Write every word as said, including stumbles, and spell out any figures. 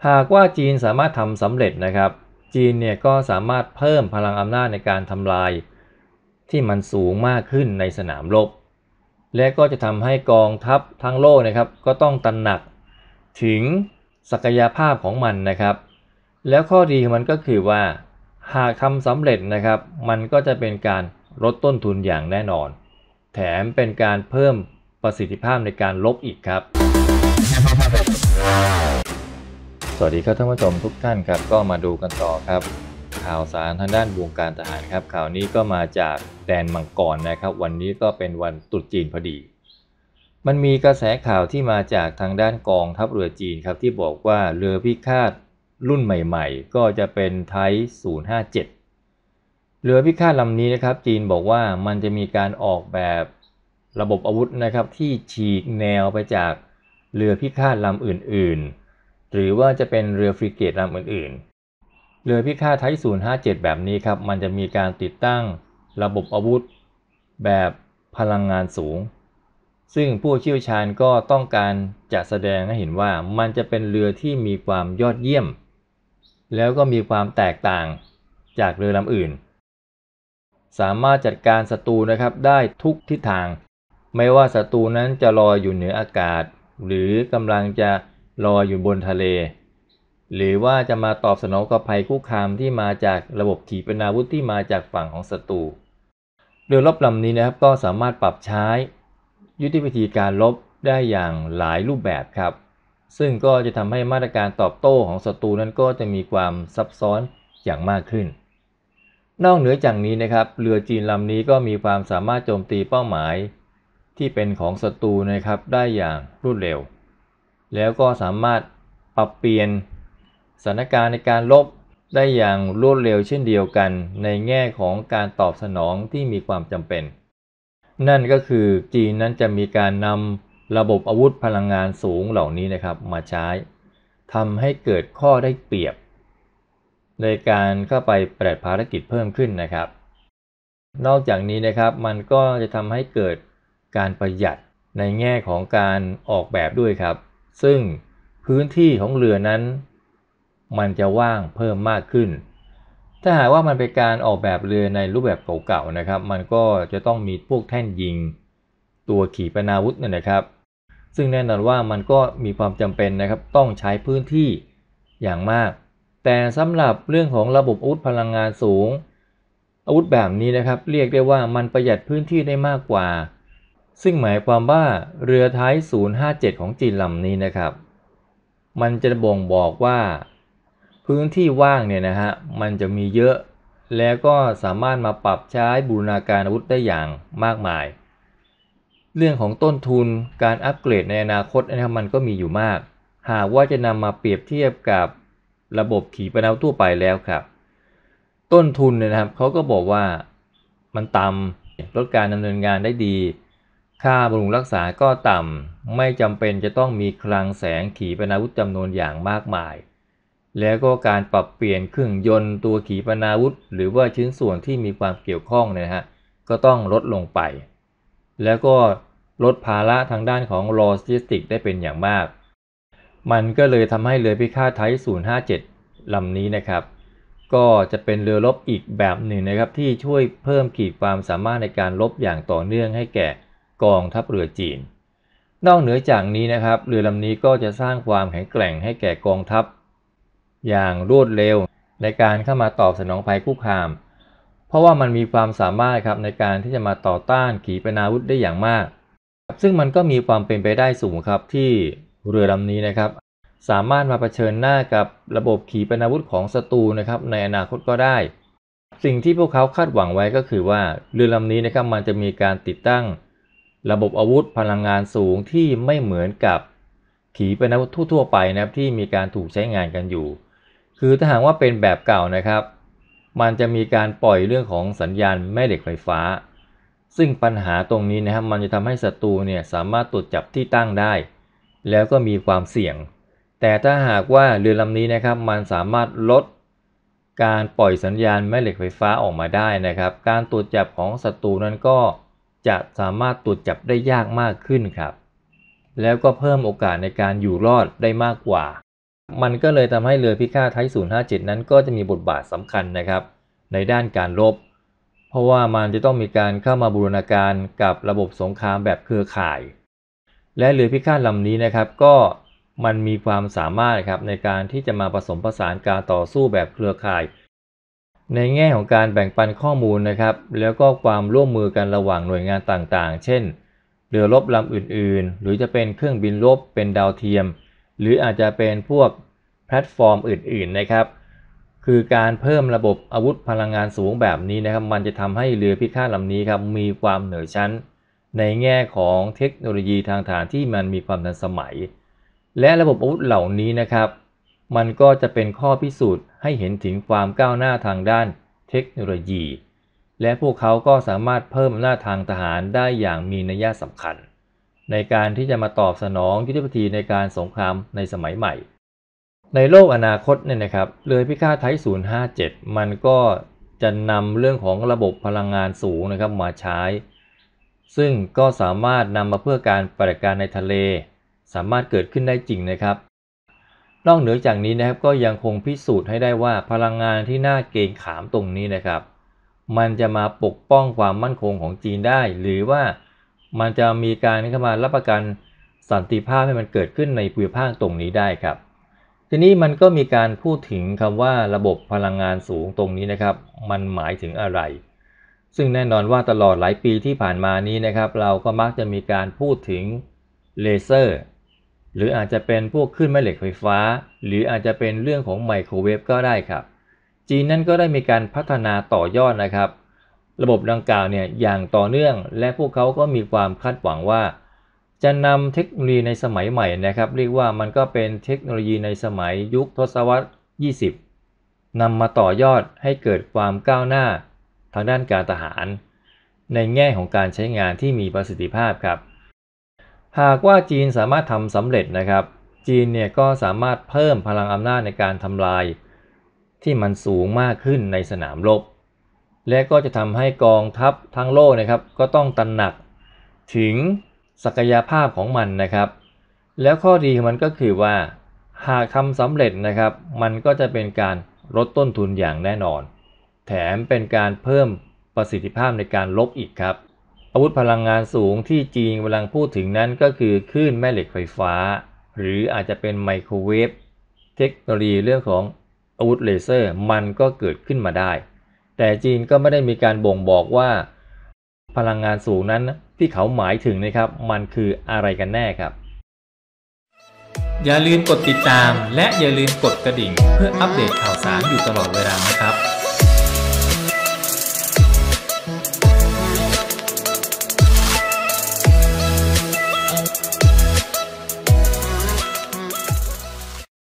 หากว่าจีนสามารถทำสำเร็จนะครับจีนเนี่ยก็สามารถเพิ่มพลังอำนาจในการทำลายที่มันสูงมากขึ้นในสนามรบและก็จะทำให้กองทัพทั้งโลกนะครับก็ต้องตระหนักถึงศักยภาพของมันนะครับแล้วข้อดีของมันก็คือว่าหากทำสำเร็จนะครับมันก็จะเป็นการลดต้นทุนอย่างแน่นอนแถมเป็นการเพิ่มประสิทธิภาพในการลบอีกครับสวัสดีครับท่านผู้ชมทุกท่านครับก็มาดูกันต่อครับข่าวสารทางด้านวงการทหารครับข่าวนี้ก็มาจากแดนมังกรนะครับวันนี้ก็เป็นวันตรุษจีนพอดีมันมีกระแสข่าวที่มาจากทางด้านกองทัพเรือจีนครับที่บอกว่าเรือพิฆาตรุ่นใหม่ๆก็จะเป็นไทศูนย์ห้าเจ็ดเรือพิฆาตลำนี้นะครับจีนบอกว่ามันจะมีการออกแบบระบบอาวุธนะครับที่ฉีกแนวไปจากเรือพิฆาตลำอื่นๆหรือว่าจะเป็นเรือฟริเกตลำอื่นๆเรือพิฆาตไทศูนย์ห้าเจ็ดแบบนี้ครับมันจะมีการติดตั้งระบบอาวุธแบบพลังงานสูงซึ่งผู้เชี่ยวชาญก็ต้องการจะแสดงให้เห็นว่ามันจะเป็นเรือที่มีความยอดเยี่ยมแล้วก็มีความแตกต่างจากเรือลำอื่นสามารถจัดการศัตรูนะครับได้ทุกทิศทางไม่ว่าศัตรูนั้นจะลอยอยู่เหนืออากาศหรือกำลังจะลอยอยู่บนทะเลหรือว่าจะมาตอบสนองกับภัยคุกคามที่มาจากระบบขีปนาวุธที่มาจากฝั่งของศัตรูเรือรบลำนี้นะครับก็สามารถปรับใช้ยุทธวิธีการรบได้อย่างหลายรูปแบบครับซึ่งก็จะทำให้มาตรการตอบโต้ของศัตรูนั้นก็จะมีความซับซ้อนอย่างมากขึ้นนอกเหนือจากนี้นะครับเรือจีนลำนี้ก็มีความสามารถโจมตีเป้าหมายที่เป็นของศัตรูนะครับได้อย่างรวดเร็วแล้วก็สามารถปรับเปลี่ยนสถานการณ์ในการรบได้อย่างรวดเร็วเช่นเดียวกันในแง่ของการตอบสนองที่มีความจำเป็นนั่นก็คือจีนนั้นจะมีการนำระบบอาวุธพลังงานสูงเหล่านี้นะครับมาใช้ทำให้เกิดข้อได้เปรียบในการเข้าไปปฏิบัติภารกิจเพิ่มขึ้นนะครับนอกจากนี้นะครับมันก็จะทำให้เกิดการประหยัดในแง่ของการออกแบบด้วยครับซึ่งพื้นที่ของเรือนั้นมันจะว่างเพิ่มมากขึ้นถ้าหากว่ามันเป็นการออกแบบเรือในรูปแบบเก่าๆนะครับมันก็จะต้องมีพวกแท่นยิงตัวขีปนาวุธเนี่ยนะครับซึ่งแน่นอนว่ามันก็มีความจำเป็นนะครับต้องใช้พื้นที่อย่างมากแต่สำหรับเรื่องของระบบอาวุธพลังงานสูงอาวุธแบบนี้นะครับเรียกได้ว่ามันประหยัดพื้นที่ได้มากกว่าซึ่งหมายความว่าเรือไทศูนย์ห้าเจ็ดของจีนลำนี้นะครับมันจะบ่งบอกว่าพื้นที่ว่างเนี่ยนะฮะมันจะมีเยอะแล้วก็สามารถมาปรับใช้บูรณาการอาวุธได้อย่างมากมายเรื่องของต้นทุนการอัปเกรดในอนาคตนะครับมันก็มีอยู่มากหากว่าจะนำมาเปรียบเทียบกับระบบขีปนาวุธทั่วไปแล้วครับต้นทุนเนี่ยนะครับเขาก็บอกว่ามันต่ำลดการดำเนินงานได้ดีค่าบำรุงรักษาก็ต่ำไม่จำเป็นจะต้องมีคลังแสงขีปนาวุธจำนวนอย่างมากมายแล้วก็การปรับเปลี่ยนเครื่องยนต์ตัวขีปนาวุธหรือว่าชิ้นส่วนที่มีความเกี่ยวข้องนะฮะก็ต้องลดลงไปแล้วก็ลดภาระทางด้านของโลจิสติกได้เป็นอย่างมากมันก็เลยทำให้เรือพิฆาตไทศูนย์ห้าเจ็ดลำนี้นะครับก็จะเป็นเรือรบอีกแบบหนึ่งนะครับที่ช่วยเพิ่มขีดความสามารถในการรบอย่างต่อเนื่องให้แก่กองทัพเรือจีนนอกเหนือจากนี้นะครับเรือลำนี้ก็จะสร้างความแข็งแกร่งให้แก่กองทัพอย่างรวดเร็วในการเข้ามาตอบสนองภัยคุกคามเพราะว่ามันมีความสามารถครับในการที่จะมาต่อต้านขีปนาวุธได้อย่างมากซึ่งมันก็มีความเป็นไปได้สูงครับที่เรือลำนี้นะครับสามารถมาเผชิญหน้ากับระบบขีปนาวุธของศัตรูนะครับในอนาคตก็ได้สิ่งที่พวกเขาคาดหวังไว้ก็คือว่าเรือลำนี้นะครับมันจะมีการติดตั้งระบบอาวุธพลังงานสูงที่ไม่เหมือนกับขีปนาวุธทั่วๆไปนะครับที่มีการถูกใช้งานกันอยู่คือถ้าหากว่าเป็นแบบเก่านะครับมันจะมีการปล่อยเรื่องของสัญญาณแม่เหล็กไฟฟ้าซึ่งปัญหาตรงนี้นะครับมันจะทำให้ศัตรูเนี่ยสามารถตรวจจับที่ตั้งได้แล้วก็มีความเสี่ยงแต่ถ้าหากว่าเรือลำนี้นะครับมันสามารถลดการปล่อยสัญญาณแม่เหล็กไฟฟ้าออกมาได้นะครับการตรวจจับของศัตรูนั้นก็จะสามารถตรวจจับได้ยากมากขึ้นครับแล้วก็เพิ่มโอกาสในการอยู่รอดได้มากกว่ามันก็เลยทำให้เรือพิฆาตไทศูนย์ห้าเจ็ดนั้นก็จะมีบทบาทสำคัญนะครับในด้านการรบเพราะว่ามันจะต้องมีการเข้ามาบูรณาการกับระบบสงครามแบบเครือข่ายและเรือพิฆาตลำนี้นะครับก็มันมีความสามารถครับในการที่จะมาผสมผสานการต่อสู้แบบเครือข่ายในแง่ของการแบ่งปันข้อมูลนะครับแล้วก็ความร่วมมือกันระหว่างหน่วยงานต่างๆเช่นเรือรบลำอื่นๆหรือจะเป็นเครื่องบินรบเป็นดาวเทียมหรืออาจจะเป็นพวกแพลตฟอร์มอื่นๆนะครับคือการเพิ่มระบบอาวุธพลังงานสูงแบบนี้นะครับมันจะทำให้เรือพิฆาตลำนี้ครับมีความเหนือชั้นในแง่ของเทคโนโลยีทางฐานที่มันมีความทันสมัยและระบบอาวุธเหล่านี้นะครับมันก็จะเป็นข้อพิสูจน์ให้เห็นถึงความก้าวหน้าทางด้านเทคโนโลยีและพวกเขาก็สามารถเพิ่มอำนาจทางทหารได้อย่างมีนัยสำคัญในการที่จะมาตอบสนองยุทธวิธีในการสงครามในสมัยใหม่ในโลกอนาคตเนี่ยนะครับเรือพิฆาตไทศูนย์ห้าเจ็ดมันก็จะนำเรื่องของระบบพลังงานสูงนะครับมาใช้ซึ่งก็สามารถนำมาเพื่อการปฏิบัติการในทะเลสามารถเกิดขึ้นได้จริงนะครับนอกเหนือจากนี้นะครับก็ยังคงพิสูจน์ให้ได้ว่าพลังงานที่น่าเกรงขามตรงนี้นะครับมันจะมาปกป้องความมั่นคงของจีนได้หรือว่ามันจะมีการเข้ามารับประกันสันติภาพให้มันเกิดขึ้นในภูมิภาคตรงนี้ได้ครับทีนี้มันก็มีการพูดถึงคำว่าระบบพลังงานสูงตรงนี้นะครับมันหมายถึงอะไรซึ่งแน่นอนว่าตลอดหลายปีที่ผ่านมานี้นะครับเราก็มักจะมีการพูดถึงเลเซอร์หรืออาจจะเป็นพวกคลื่นแม่เหล็กไฟฟ้าหรืออาจจะเป็นเรื่องของไมโครเวฟก็ได้ครับจีนนั้นก็ได้มีการพัฒนาต่อยอดนะครับระบบดังกล่าวเนี่ยอย่างต่อเนื่องและพวกเขาก็มีความคาดหวังว่าจะนำเทคโนโลยีในสมัยใหม่นะครับเรียกว่ามันก็เป็นเทคโนโลยีในสมัยยุคทศวรรษยี่สิบนำมาต่อยอดให้เกิดความก้าวหน้าทางด้านการทหารในแง่ของการใช้งานที่มีประสิทธิภาพครับหากว่าจีนสามารถทำสำเร็จนะครับจีนเนี่ยก็สามารถเพิ่มพลังอำนาจในการทำลายที่มันสูงมากขึ้นในสนามรบและก็จะทำให้กองทัพทั้งโลกนะครับก็ต้องตระหนักถึงศักยภาพของมันนะครับแล้วข้อดีของมันก็คือว่าหากทำสำเร็จนะครับมันก็จะเป็นการลดต้นทุนอย่างแน่นอนแถมเป็นการเพิ่มประสิทธิภาพในการรบอีกครับอาวุธพลังงานสูงที่จีนกำลังพูดถึงนั้นก็คือคลื่นแม่เหล็กไฟฟ้าหรืออาจจะเป็นไมโครเวฟเทคโนโลยีเรื่องของอาวุธเลเซอร์มันก็เกิดขึ้นมาได้แต่จีนก็ไม่ได้มีการบ่งบอกว่าพลังงานสูงนั้นที่เขาหมายถึงนะครับมันคืออะไรกันแน่ครับอย่าลืมกดติดตามและอย่าลืมกดกระดิ่งเพื่ออัปเดตข่าวสารอยู่ตลอดเวลานะครับ